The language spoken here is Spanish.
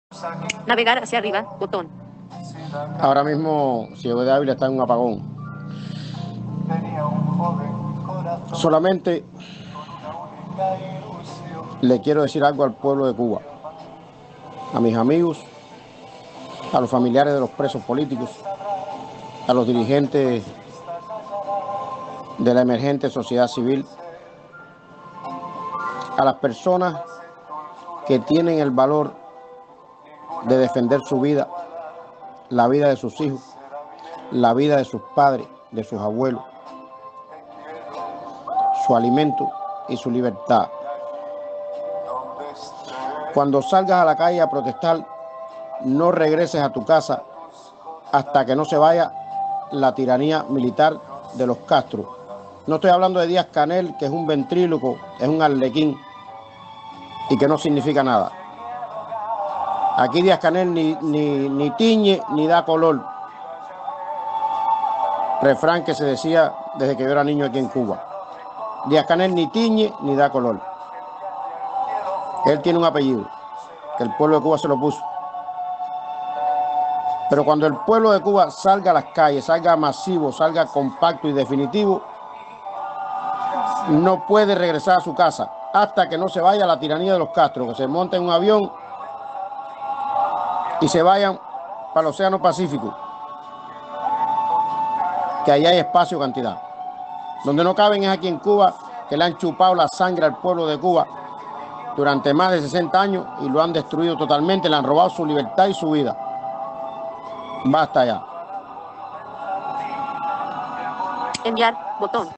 Navegar hacia arriba, botón. Ahora mismo Ciego de Ávila está en un apagón. Solamente le quiero decir algo al pueblo de Cuba, a mis amigos, a los familiares de los presos políticos, a los dirigentes de la emergente sociedad civil, a las personas que tienen el valor de defender su vida, la vida de sus hijos, la vida de sus padres, de sus abuelos, su alimento y su libertad. Cuando salgas a la calle a protestar, no regreses a tu casa hasta que no se vaya la tiranía militar de los Castro. No estoy hablando de Díaz-Canel, que es un ventríloco, es un arlequín y que no significa nada. Aquí Díaz-Canel ni tiñe ni da color. Refrán que se decía desde que yo era niño aquí en Cuba. Díaz-Canel ni tiñe ni da color. Él tiene un apellido, que el pueblo de Cuba se lo puso. Pero cuando el pueblo de Cuba salga a las calles, salga masivo, salga compacto y definitivo, no puede regresar a su casa hasta que no se vaya la tiranía de los Castro, que se monte en un avión y se vayan para el Océano Pacífico, que allá hay espacio cantidad. Donde no caben es aquí en Cuba, que le han chupado la sangre al pueblo de Cuba durante más de 60 años y lo han destruido totalmente, le han robado su libertad y su vida. Basta ya. Enviar, botón.